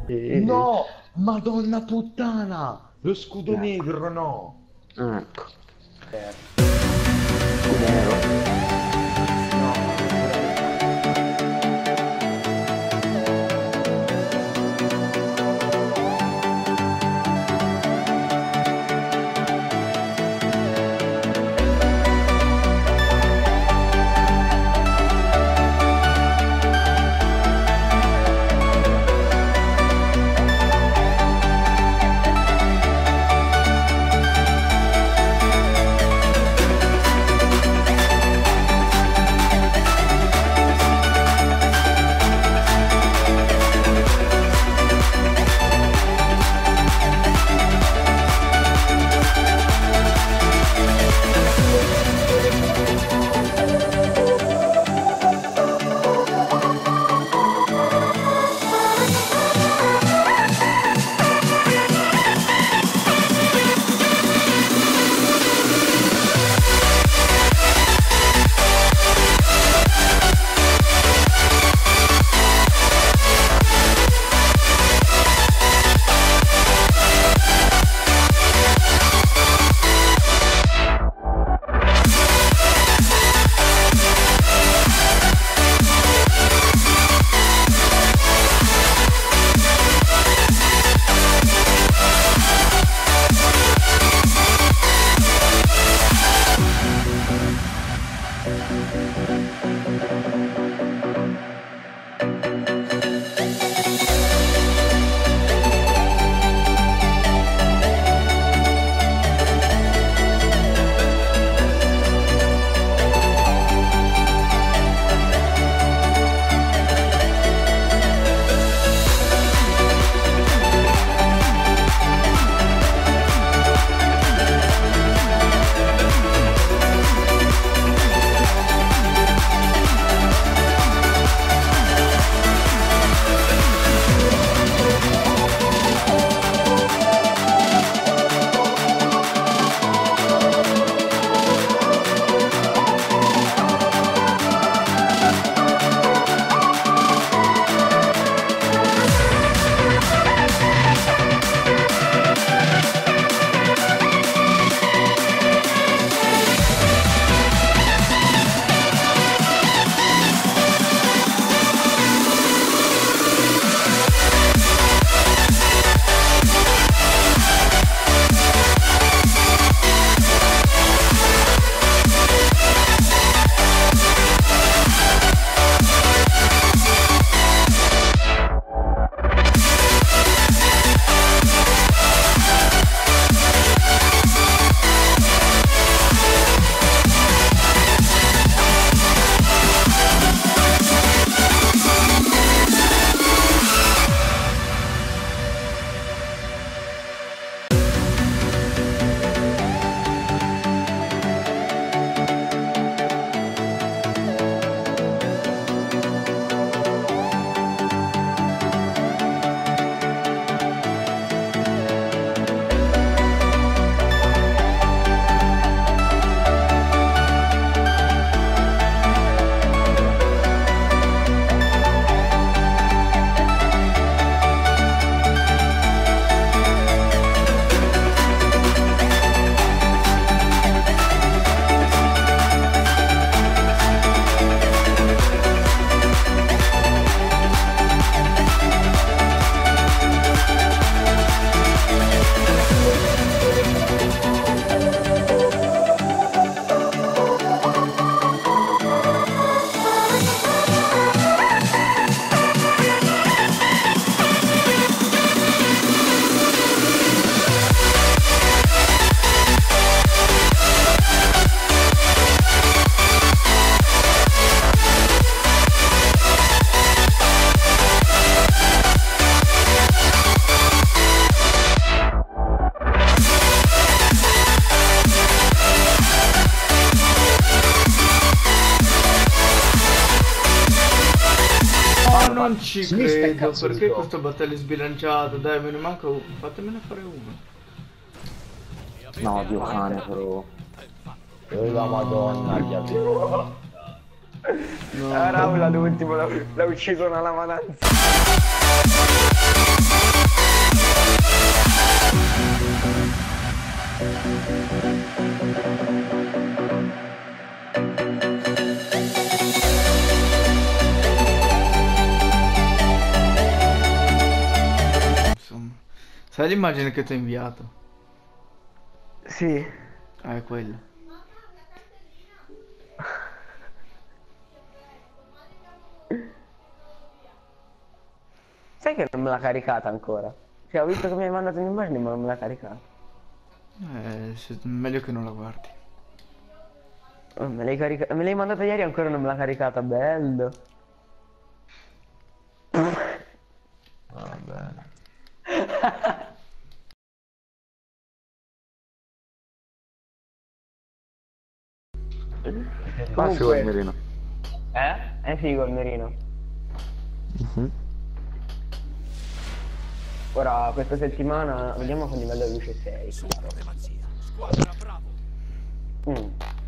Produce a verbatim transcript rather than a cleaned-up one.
No, Madonna puttana! Lo scudo Ecco. negro, no! Ecco. Eh, Scudo nero. non ci Sinistra e credo, cazzo di perché gol. questa battaglia è sbilanciata? Dai, me ne manca uno, fatemene fare uno. No, Dio cane però. Oh, la madonna, che abbiamo. No. Ah, Raul all'ultimo l'ha l'ha ucciso una lavananza. Insomma. Sai l'immagine che ti ho inviato? Sì. Ah, è quella. Sai che non me l'ha caricata ancora? Cioè, ho visto che mi hai mandato un'immagine ma non me l'ha caricata. Eh, se- meglio che non la guardi. Oh, me l'hai carica- me l'hai mandata ieri e ancora non me l'ha caricata, bello. Va bene. Comunque- figo il mirino. Eh? È figo il mirino. Mhm. Ora, questa settimana, vediamo con livello luce sei. Mm.